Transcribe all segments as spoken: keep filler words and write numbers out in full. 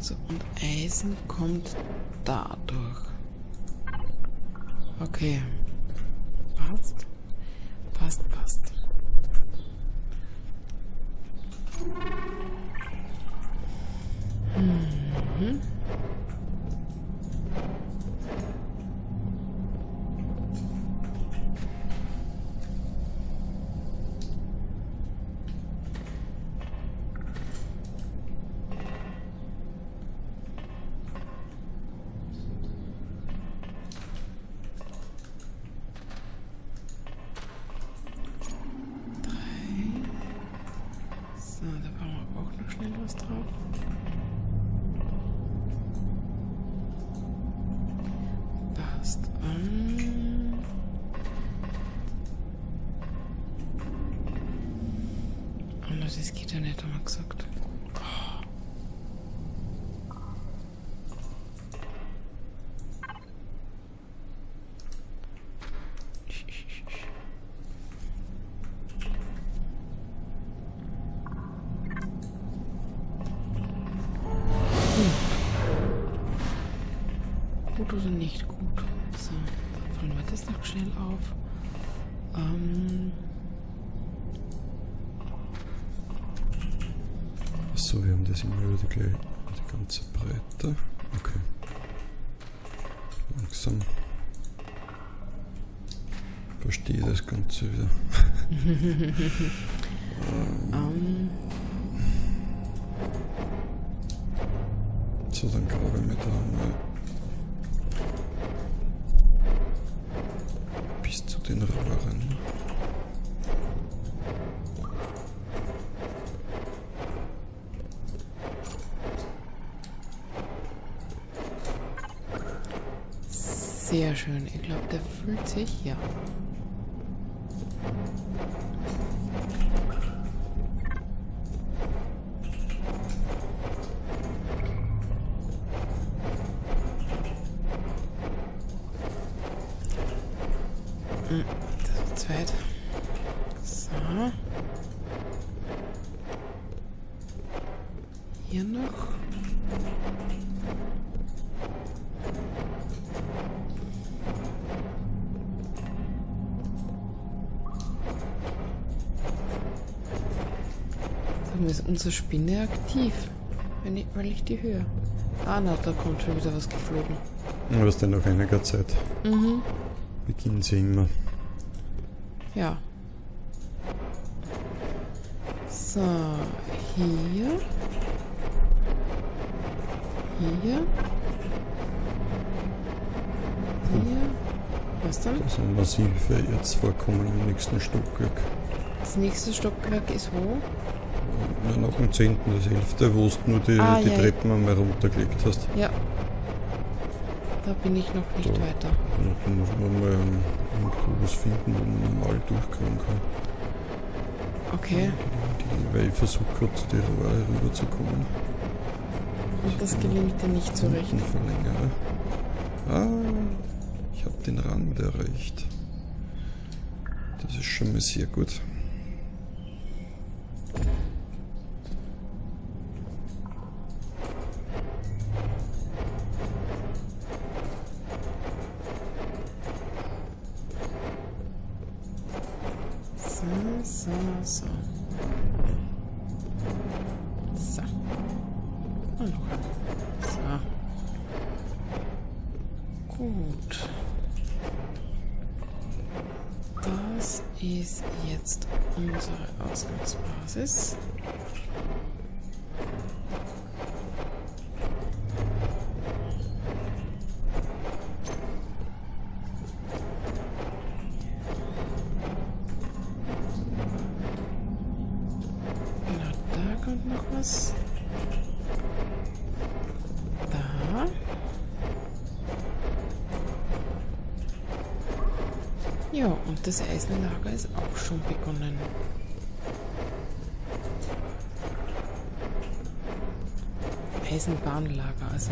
So, und Eisen kommt dadurch. Okay. Passt. Passt, passt. Mhm. So, da brauchen wir auch noch schnell was drauf. Passt. Um. Oh, das geht ja nicht, haben wir gesagt. Oh. Gut oder nicht gut? So, dann fallen wir das noch schnell auf. Ähm. Achso, wir haben das immer über die, die ganze Breite. Okay. Langsam. Verstehe das Ganze wieder. ähm. So, dann grabe ich mir da mal bis zu den Rohren. Sehr schön. Ich glaube, der fühlt sich, ja. Das wird zweit. So. Hier noch. Dann ist unsere Spinne aktiv. Wenn ich, weil ich die höre. Ah, na, da kommt schon wieder was geflogen. Ja, was denn nach einiger Zeit? Mhm. Beginnen sie immer. Ja. So, hier. Hier. Hier. Was dann? Das sind massive Erzvorkommen im nächsten Stockwerk. Das nächste Stockwerk ist wo? Ja, nach dem zehnten, das elfte, wo du nur die, Ah, die ja, Treppen einmal runtergelegt hast. Ja. Da bin ich noch nicht Da. weiter. Also, da muss man mal um, irgendwo was finden, wo man normal durchkommen kann. Okay. Die, weil ich versuche gerade zu den Rohre rüberzukommen. Und das gelingt dir nicht so recht. Unten verlängere. Ah, ich habe den Rand erreicht. Das ist schon mal sehr gut. So, so. So. Und noch ein. So. Gut. Das ist jetzt unsere Ausgangsbasis. Kommt noch was. Da. Ja, und das Eisenlager ist auch schon begonnen. Eisenbahnlager, also.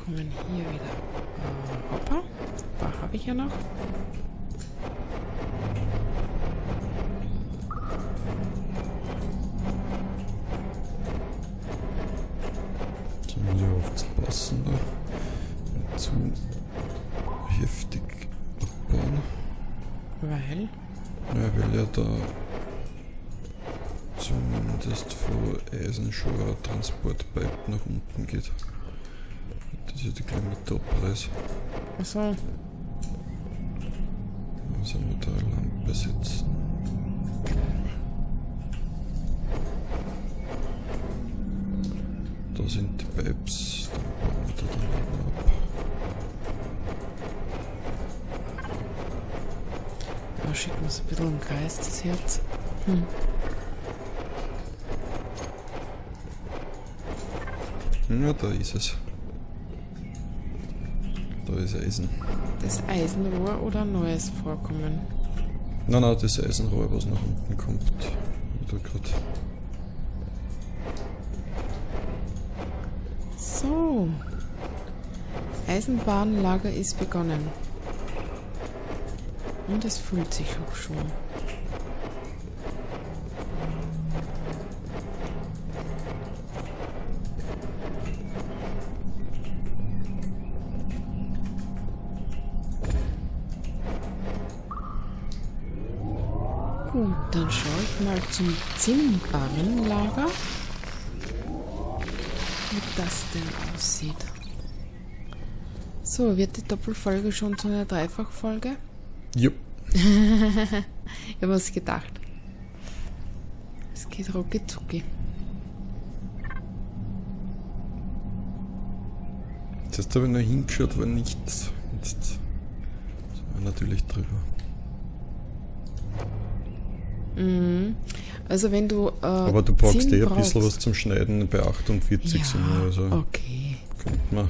kommen hier wieder. Äh, Hopper. Hopper habe ich ja noch. So muss ich aufpassen, da zu heftig abbauen. Weil? Ja, weil ja da zumindest vor Eisen schon ein Transportpipe nach unten geht. Das ist ja die kleine Toppreis. Achso. Da sind wir da eine Lampe setzen. Da sind die Pipes, dann bauen wir da dann ab. Ja, schicken wir es ein bisschen im Kreis, das Herz. Hm. Ja, da ist es. Da ist Eisen. Das Eisenrohr oder ein neues Vorkommen? Nein, nein, das Eisenrohr, was nach unten kommt. Da grad. So. Eisenbahnlager ist begonnen. Und es fühlt sich auch schon. Gut, dann schaue ich mal zum Zinnbarrenlager, wie das denn aussieht. So, wird die Doppelfolge schon zu einer Dreifachfolge? Jupp. Ich habe was gedacht. Es geht rucki zucki. Jetzt habe ich noch hingeschaut, war nichts. Jetzt sind wir natürlich drüber. Mhm. Also wenn du äh, Aber du brauchst Zinn eh ein bisschen brauchst. was zum Schneiden. Bei achtundvierzig Ja, sind wir, also okay. könnte man.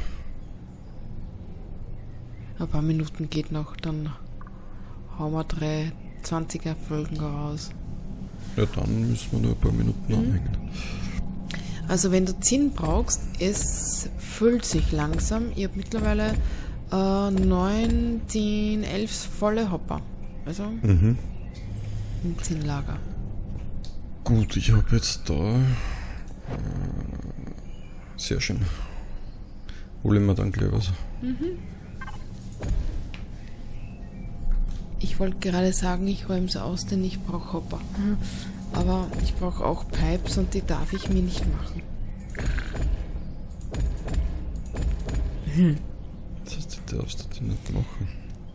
Ein paar Minuten geht noch, dann hauen wir drei zwanziger Folgen raus. Ja, dann müssen wir nur ein paar Minuten Mhm. anhängen. Also wenn du Zinn brauchst, es füllt sich langsam. Ich habe mittlerweile äh, neun, zehn, elf volle Hopper. Also Mhm. im Zinnlager. Gut, ich habe jetzt da. Äh, sehr schön. Holen wir dann gleich was. Mhm. Ich wollte gerade sagen, ich räume so aus, denn ich brauche Hopper. Aber ich brauche auch Pipes und die darf ich mir nicht machen. Das heißt, die darfst du die nicht machen.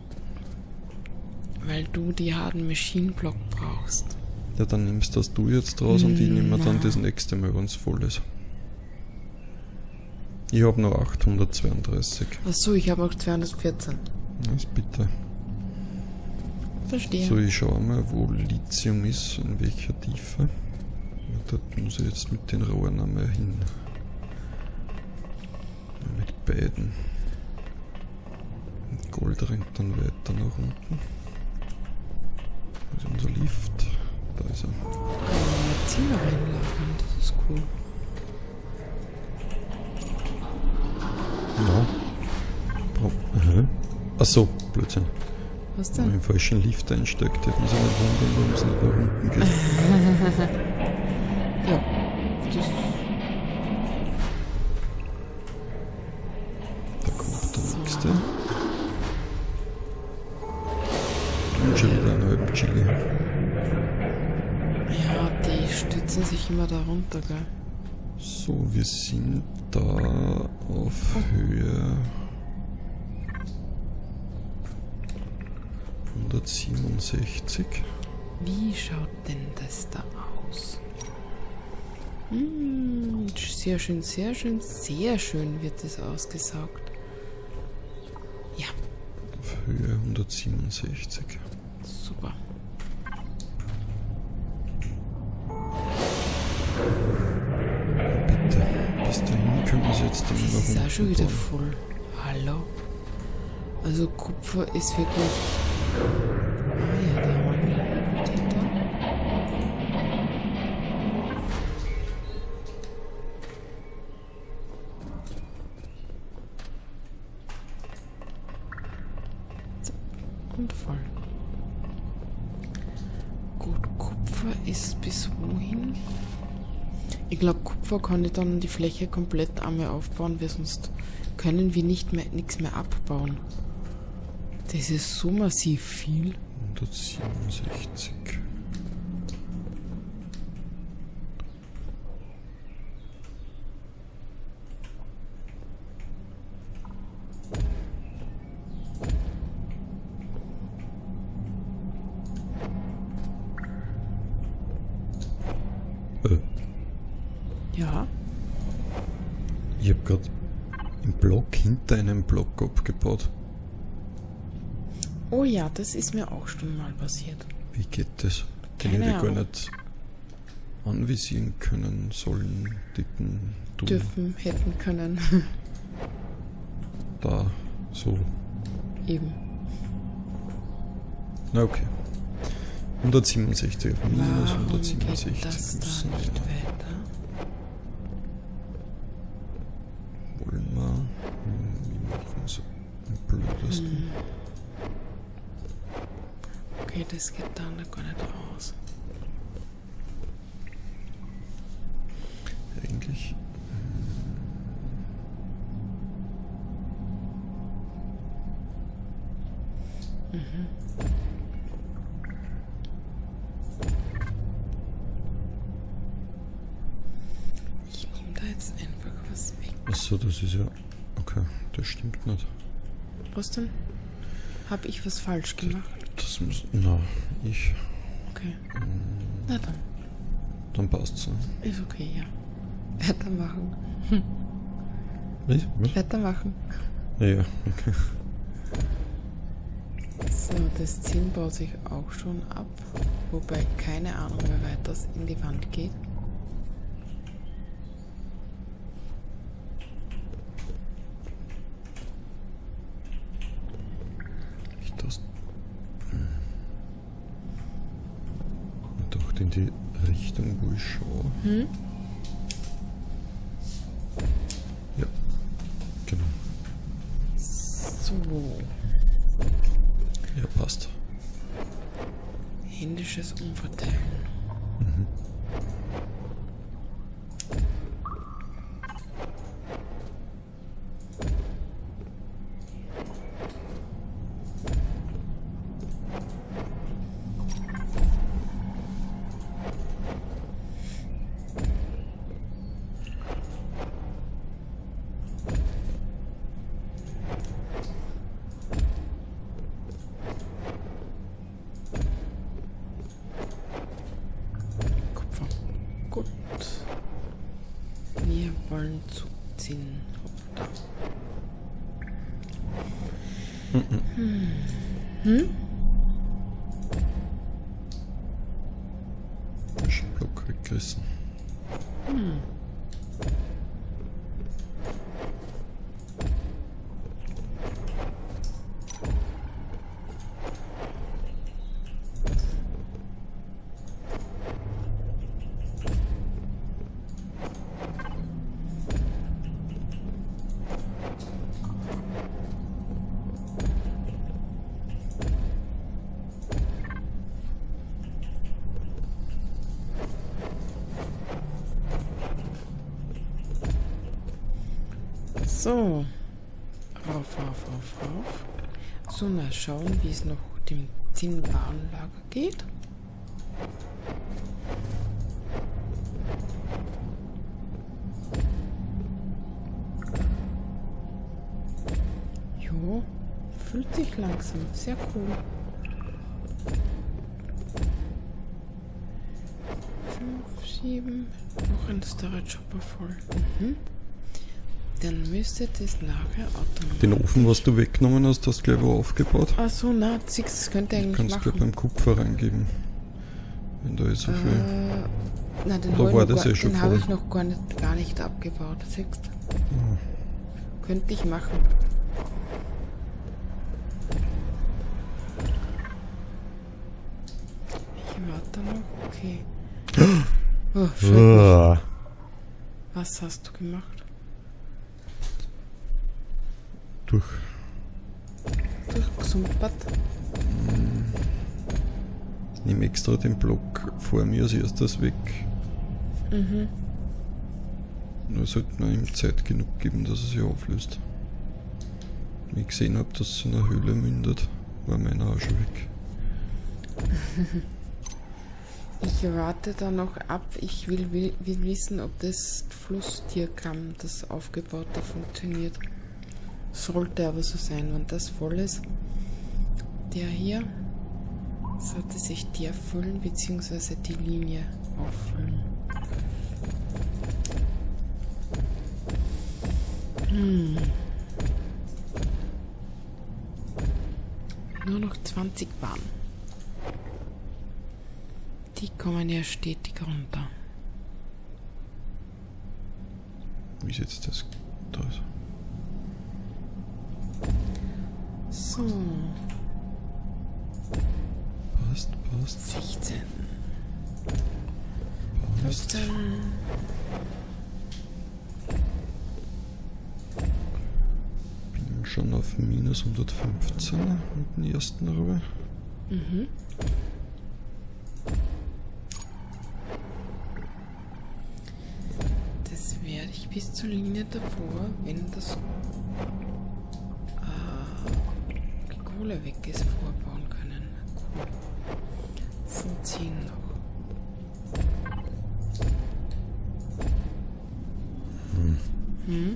Weil du die harten Machine Block brauchst. Ja, dann nimmst das du jetzt raus und ich nehme Na. dann das nächste Mal, wenn es voll ist. Ich habe noch achthundertzweiunddreißig. Achso, ich habe noch zweihundertvierzehn. Das bitte. Verstehe. So, ich schaue mal, wo Lithium ist, in welcher Tiefe. Dort muss ich jetzt mit den Rohren einmal hin. Mit beiden. Und Gold rennt dann weiter nach unten. Wo ist unser Lift? Da ist er. Äh, Zimmer reinlagern, das ist cool. Ja. Bra- Aha. Achso, Blödsinn. Was Wenn man denn? im falschen Lift einsteigt, hätten sie nicht wundern, warum es nicht nach unten geht. Ja, das Da kommt der So. nächste. Und schon wieder ein halb Chili. ja, die stützen sich immer da runter, gell? So, wir sind da auf Höhe hundertsiebenundsechzig. Wie schaut denn das da aus? Hm, sehr schön, sehr schön, sehr schön wird das ausgesaugt. Ja, Auf Höhe hundertsiebenundsechzig. super. Bitte, bis dahin können wir es jetzt dann Das nach ist auch schon wieder bauen. voll. Hallo? Also Kupfer ist wirklich... Ah ja, da haben wir einen Täter. und voll. Gut, Kupfer ist bis wohin? Ich glaube, Kupfer kann ich dann die Fläche komplett einmal aufbauen, weil sonst können wir nicht mehr nichts mehr abbauen. Das ist so massiv viel. hundertsiebenundsechzig. Äh. Ja. Ich habe gerade im Block hinter einem Block abgebaut. Oh ja, das ist mir auch schon mal passiert. Wie geht das? Den Keine hätte ich gar Ahnung. nicht anvisieren können, sollen, ditten, tun. Dürfen, hätten können. Da, so. Eben. Na okay. hundertsiebenundsechzig auf minus Warum hundertsiebenundsechzig. geht das müssen da nicht wir- weiter? Wollen wir. Hm, Wie machen wir so am blödesten? Hm. Okay, das geht dann gar nicht aus. Eigentlich. Mhm. Ich nehme da jetzt einfach was weg. Achso, das ist ja. Okay, das stimmt nicht. Was denn? Habe ich was falsch gemacht? Das muss. Na, ich. Okay. Na dann. Dann passt's. Ne? Ist okay, ja. Weitermachen. Was? Was? Weitermachen. Ja, ja, okay. So, das Ziel baut sich auch schon ab. Wobei keine Ahnung, wie weit das in die Wand geht. Ich das. Doch in die Richtung, wo ich schaue. Hm? Ja. Genau. So. Ja, passt. Händisches Umverteilen. Mhm. Kupfer. Gut. Wir wollen zuziehen. Hopp, da. Hm? Hm? Ist ein Block weggerissen. Hm. So. Rauf, rauf, rauf, rauf. So, mal schauen, wie es noch dem Zinnwarenlager geht. Jo, füllt sich langsam. Sehr cool. Fünf, sieben. Noch ein Storage Hopper voll. Mhm. Dann müsste das nachher automatisch... Den Ofen, was du weggenommen hast, hast du gleich wo aufgebaut. Ach so, na, siehst, das könnte Du eigentlich kannst gleich machen. beim Kupfer reingeben. Wenn da jetzt so viel. Äh, na, den Oder habe war ich, noch das gar- eh schon den hab voll? ich noch gar nicht, gar nicht abgebaut, siehst du? Ah, Könnte ich machen. Ich warte noch, okay. Oh, schön. Ah. Was hast du gemacht? Durch. Durchgesumpert. Ich nehme extra den Block vor mir als erstes weg. Mhm. Nur sollte man ihm Zeit genug geben, dass er sich auflöst. Wie ich gesehen habe, dass es in einer Höhle mündet, war meiner auch schon weg. Ich warte da noch ab. Ich will, will, will wissen, ob das Flussdiagramm, das aufgebaute, funktioniert. Sollte aber so sein, wenn das voll ist. Der hier sollte sich der füllen, beziehungsweise die Linie auffüllen. Hm. Nur noch zwanzig Bahnen. Die kommen ja stetig runter. Wie sieht es das aus? So. Passt, passt. sechzehn. Passt. fünfzehn. Bin schon auf minus hundertfünfzehn mit dem ersten rüber. Mhm. Das werde ich bis zur Linie davor, wenn das äh, die Kohle weg ist, vorbauen können. Cool. So ziehen noch. Hm. Hm?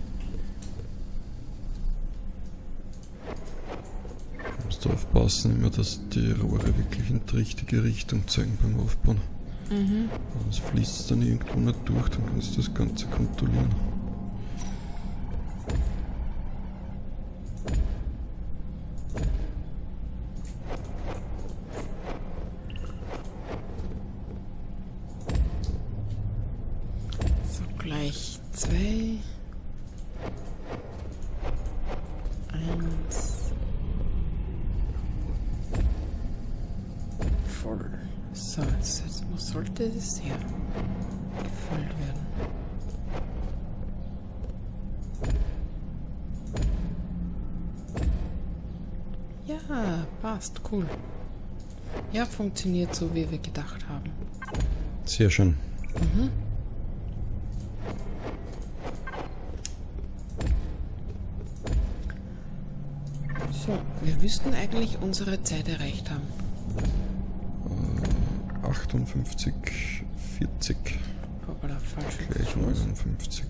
Du musst aufpassen, immer, dass die Rohre wirklich in die richtige Richtung zeigen beim Aufbauen. Mhm. Sonst fließt es dann irgendwo nicht durch, dann kannst du das Ganze kontrollieren. So, gleich zwei. Eins. Voll. So, jetzt, jetzt muss, sollte das hier gefüllt werden. Ja, passt, cool. Ja, funktioniert so, wie wir gedacht haben. Sehr schön. Mhm. So, wir müssten eigentlich unsere Zeit erreicht haben. Äh, achtundfünfzig, vierzig, Hoppala, falsch. gleich neunundfünfzig.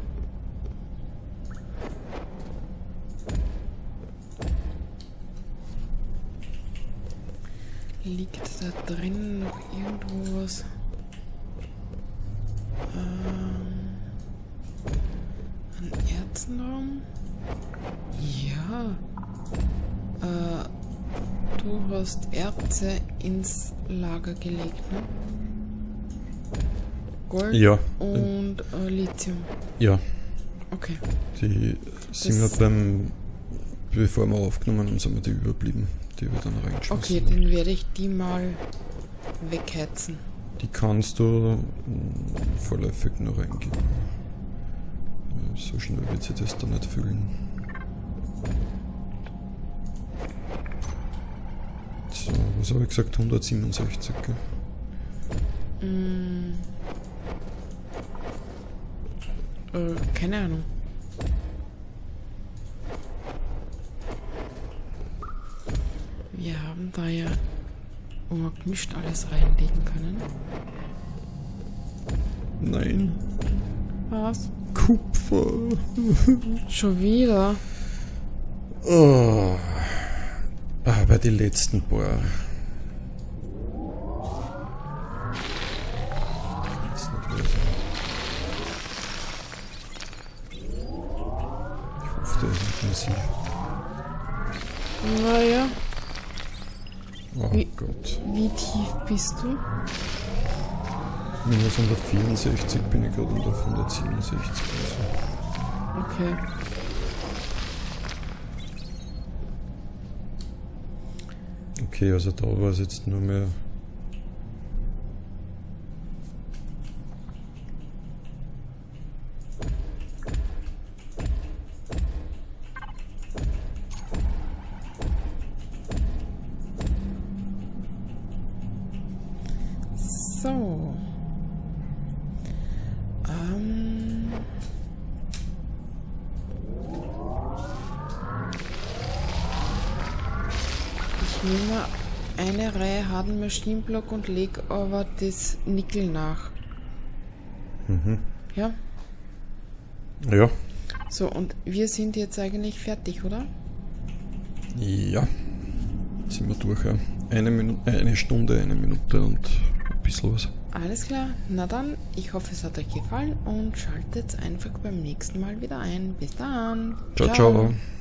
Liegt da drin noch irgendwo was? Ähm, ein Erzenraum? Ja. Äh, du hast Erze ins Lager gelegt, ne? Gold Ja. und äh, Lithium. Ja, Okay. die sind wir Das- beim, bevor wir aufgenommen haben, sind wir die überblieben. Die wir dann reingeschmissen. Okay, dann werde ich die mal wegheizen. Die kannst du mm, vorläufig noch reingeben. Äh, So schnell wird sich das dann nicht füllen. So, was habe ich gesagt? hundertsiebenundsechzig, gell? Mm. Äh, keine Ahnung. Wir haben da ja, wo wir gemischt alles reinlegen können. Nein. Was? Kupfer. Schon wieder? Oh. Aber die letzten paar. Kann's nicht wahr sein. Ich hoffe, der ist nicht massiv. Naja, Oh Wie- Gott. wie tief bist du? Minus hundertvierundsechzig bin ich gerade und auf hundertsiebenundsechzig. Also. Okay. Okay, also da war es jetzt nur mehr. Ich nehme eine Reihe harten Maschinenblock und lege aber das Nickel nach. Mhm. Ja? Ja. So, und wir sind jetzt eigentlich fertig, oder? Ja. Jetzt sind wir durch. Ja. Eine Minute, eine Stunde, eine Minute und ein bisschen was. Alles klar. Na dann, ich hoffe, es hat euch gefallen und schaltet einfach beim nächsten Mal wieder ein. Bis dann. Ciao, ciao. ciao.